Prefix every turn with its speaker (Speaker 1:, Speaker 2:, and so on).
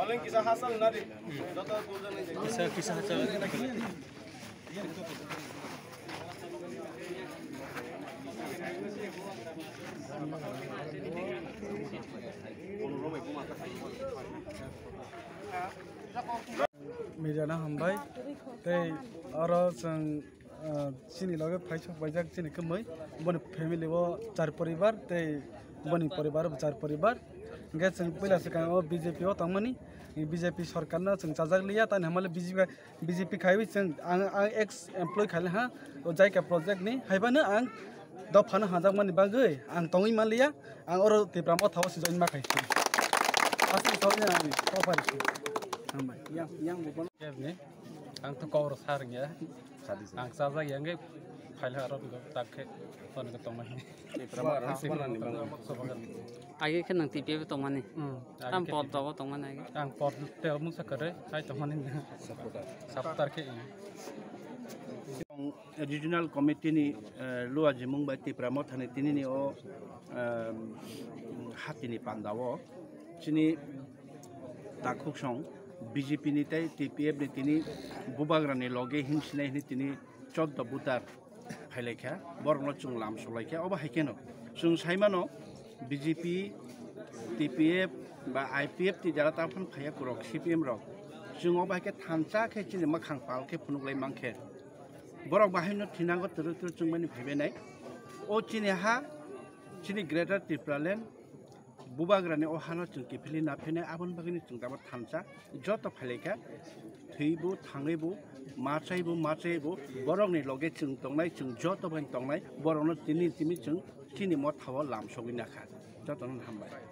Speaker 1: Oleh kisah hasil nari. Kisah hasil.
Speaker 2: Media na hambai, tei aro sang sini lage paisok bajak sini kemai, bani family wo 4 poribar, tei bani poribar 4 poribar, enggak sang pila sekarang o BJP o tangmani, BJP sarkar na sang cajak liya, tan hamale BJP khawi sang ang ex employee khale ha, o jai ka project ni, haiba na ang do phana hajak mani bagai, ang tongi malia, ang oro tipramo thawa si join ma khai. Asli thawnya ani, topari. Hambai, yang bukan.
Speaker 3: Ni, ang tu kau rasa ya, ang saja yang ke, file harap itu tak ke, mana ketemu ni.
Speaker 4: Agi kan nanti dia tu mana? Am pot tahu tu mana agi?
Speaker 3: Ang pot terus sekarang, saya tu mana ni? Sabtar ke ini.
Speaker 5: Regional committee ni luar jemung bati pramot hane tini ni o hati ni pandawo, sini takuk song. BJP ni tay TPF ni tini bubagrani loge hingsnai ni tini 14 butar phailekha borno chung lam solaikha oba haikeno chung saimano BJP TPF ba IPF ti jara tafan phaya kurok CPM rok chung oba ke thancha khe chini makhang pal ke phunuklai mangkhe borok bahaino thinango tur chung mani phaibenai o chini ha chini greater Triplaland bubagrani o hano chung kipili na phene abon bagini chung daba thancha joto phaleka theibu thangaibu machaibu borokni loge chung tongnai chung joto ban tongnai borokno tini chung chini mo thawa lam sogina kha joto non hambai